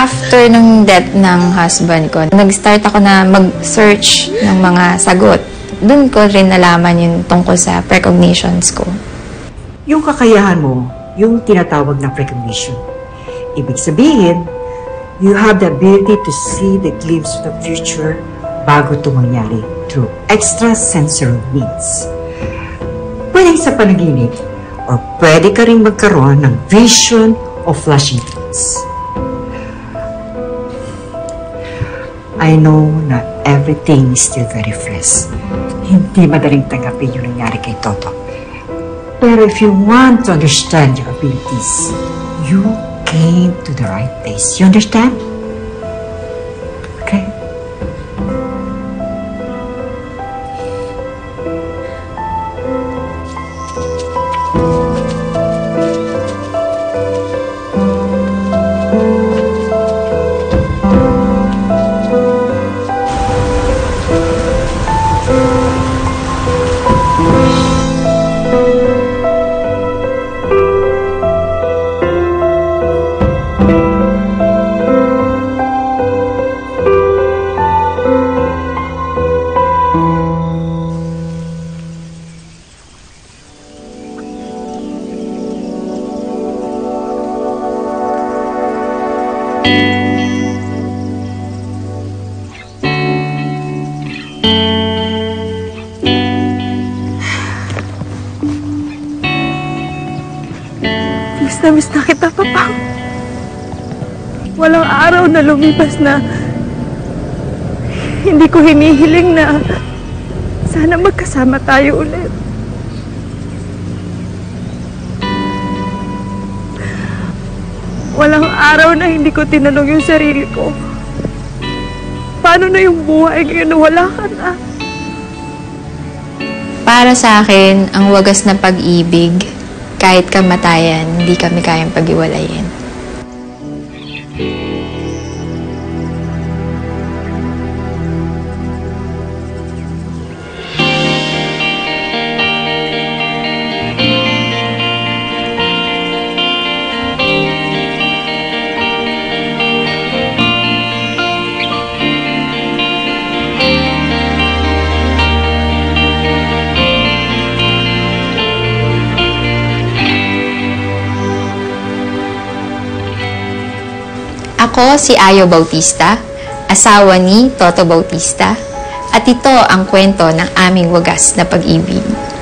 After nung death ng husband ko, nag-start ako na mag-search ng mga sagot. Doon ko rin nalaman yung tungkol sa precognitions ko. Yung kakayahan mo, yung tinatawag na precognition. Ibig sabihin, you have the ability to see the glimpse of the future bago ito mangyari through extrasensory means. Pwede sa panaginip, or pwede ka rin magkaroon ng vision o flashing lights. I know na everything is still very fresh. Hindi madaling tanggapin yung nangyari kay Toto. Pero if you want to understand your abilities, you came to the right place. You understand? Okay? Miss na kita, Papa. Walang araw na lumipas na hindi ko hinihiling na sana magkasama tayo ulit. Walang araw na hindi ko tinanong yung sarili ko. Paano na yung buhay ngayon na wala ka na? Para sa akin, ang wagas na pag-ibig, kahit kamatayan, hindi kami kayang pag-iwalayin. Ako si Ayo Bautista, asawa ni Toto Bautista, at ito ang kwento ng aming wagas na pag-ibig.